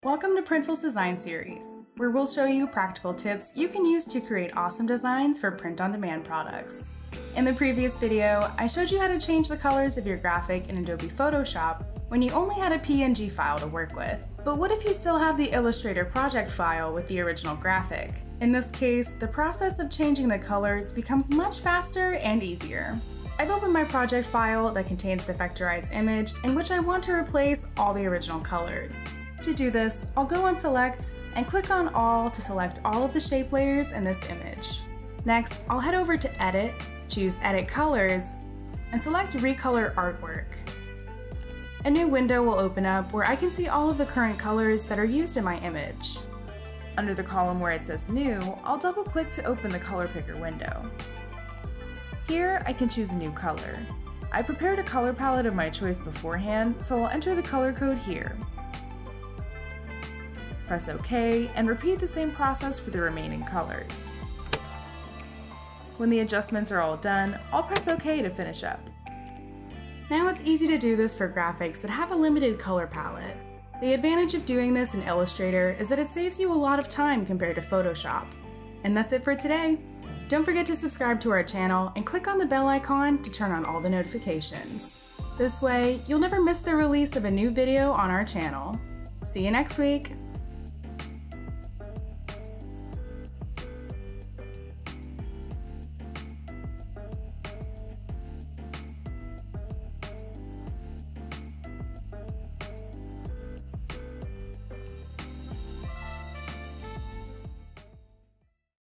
Welcome to Printful Design series, where we'll show you practical tips you can use to create awesome designs for print-on-demand products. In the previous video, I showed you how to change the colors of your graphic in Adobe Photoshop when you only had a PNG file to work with. But what if you still have the Illustrator project file with the original graphic? In this case, the process of changing the colors becomes much faster and easier. I've opened my project file that contains the vectorized image in which I want to replace all the original colors. To do this, I'll go on Select and click on All to select all of the shape layers in this image. Next, I'll head over to Edit, choose Edit Colors, and select Recolor Artwork. A new window will open up where I can see all of the current colors that are used in my image. Under the column where it says New, I'll double-click to open the color picker window. Here, I can choose a new color. I prepared a color palette of my choice beforehand, so I'll enter the color code here. Press OK, and repeat the same process for the remaining colors. When the adjustments are all done, I'll press OK to finish up. Now it's easy to do this for graphics that have a limited color palette. The advantage of doing this in Illustrator is that it saves you a lot of time compared to Photoshop. And that's it for today. Don't forget to subscribe to our channel and click on the bell icon to turn on all the notifications. This way, you'll never miss the release of a new video on our channel. See you next week!